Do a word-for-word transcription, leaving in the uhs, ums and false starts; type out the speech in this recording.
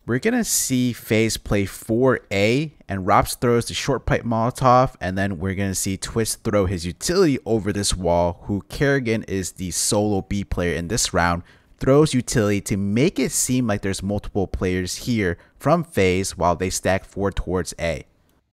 we're going to see FaZe play four A, and Rops throws the short pipe Molotov, and then we're going to see Twist throw his utility over this wall, who Kerrigan is the solo B player in this round, throws utility to make it seem like there's multiple players here from FaZe while they stack forward towards A.